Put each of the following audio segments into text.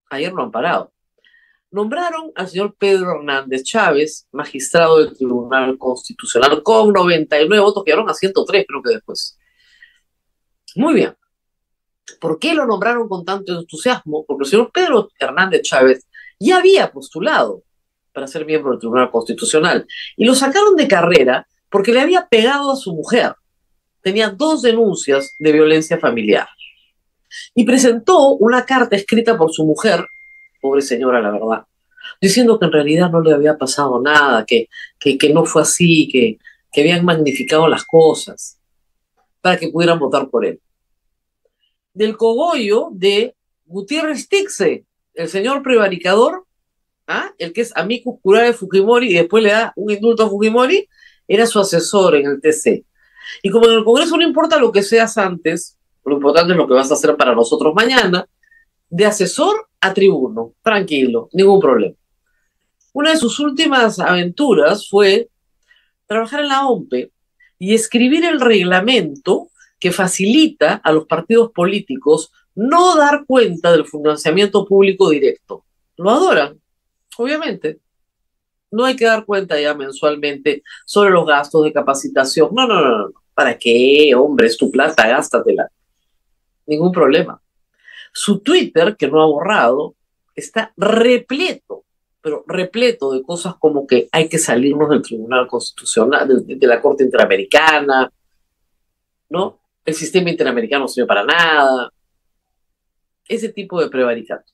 Ayer no han parado. Nombraron al señor Pedro Hernández Chávez, magistrado del Tribunal Constitucional, con 99 votos, quedaron a 103, creo que después. Muy bien. ¿Por qué lo nombraron con tanto entusiasmo? Porque el señor Pedro Hernández Chávez ya había postulado para ser miembro del Tribunal Constitucional y lo sacaron de carrera porque le había pegado a su mujer. Tenía dos denuncias de violencia familiar y presentó una carta escrita por su mujer, pobre señora, la verdad, diciendo que en realidad no le había pasado nada, que no fue así, que habían magnificado las cosas para que pudieran votar por él. Del cogollo de Gutiérrez Tixe, el señor prevaricador, ¿ah? El que es amicus curiae de Fujimori y después le da un indulto a Fujimori, era su asesor en el TC. Y como en el Congreso no importa lo que seas antes, lo importante es lo que vas a hacer para nosotros mañana, de asesor a tribuno, tranquilo, ningún problema. Una de sus últimas aventuras fue trabajar en la OMPE y escribir el reglamento que facilita a los partidos políticos no dar cuenta del financiamiento público directo. Lo adoran, obviamente. No hay que dar cuenta ya mensualmente sobre los gastos de capacitación. No, no, no, no. ¿Para qué, hombre? Es tu plata, gástatela. Ningún problema. Su Twitter, que no ha borrado, está repleto, pero repleto de cosas como que hay que salirnos del Tribunal Constitucional, de la Corte Interamericana, ¿no? El sistema interamericano no sirve para nada. Ese tipo de prevaricato.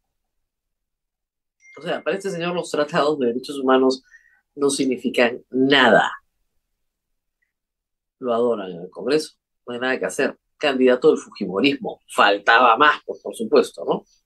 O sea, para este señor los tratados de derechos humanos no significan nada. Lo adoran en el Congreso. No hay nada que hacer. Candidato del Fujimorismo. Faltaba más, pues, por supuesto, ¿no?